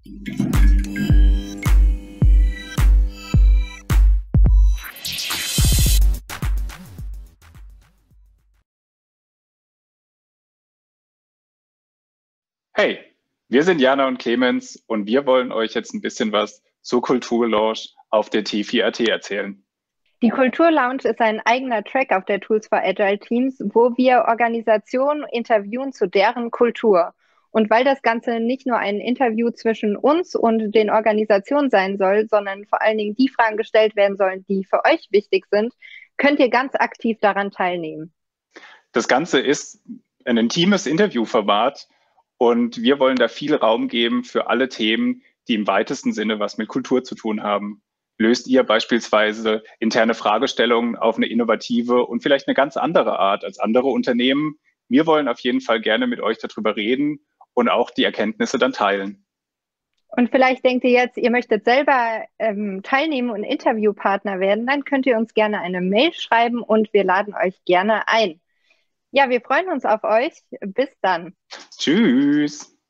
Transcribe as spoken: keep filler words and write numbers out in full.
Hey, wir sind Jana und Clemens und wir wollen euch jetzt ein bisschen was zur Kulturlounge auf der T vier R T erzählen. Die Kultur-Lounge ist ein eigener Track auf der Tools for Agile Teams, wo wir Organisationen interviewen zu deren Kultur. Und weil das Ganze nicht nur ein Interview zwischen uns und den Organisationen sein soll, sondern vor allen Dingen die Fragen gestellt werden sollen, die für euch wichtig sind, könnt ihr ganz aktiv daran teilnehmen. Das Ganze ist ein intimes Interviewformat und wir wollen da viel Raum geben für alle Themen, die im weitesten Sinne was mit Kultur zu tun haben. Löst ihr beispielsweise interne Fragestellungen auf eine innovative und vielleicht eine ganz andere Art als andere Unternehmen? Wir wollen auf jeden Fall gerne mit euch darüber reden und auch die Erkenntnisse dann teilen. Und vielleicht denkt ihr jetzt, ihr möchtet selber ähm, teilnehmen und Interviewpartner werden, dann könnt ihr uns gerne eine Mail schreiben und wir laden euch gerne ein. Ja, wir freuen uns auf euch. Bis dann. Tschüss!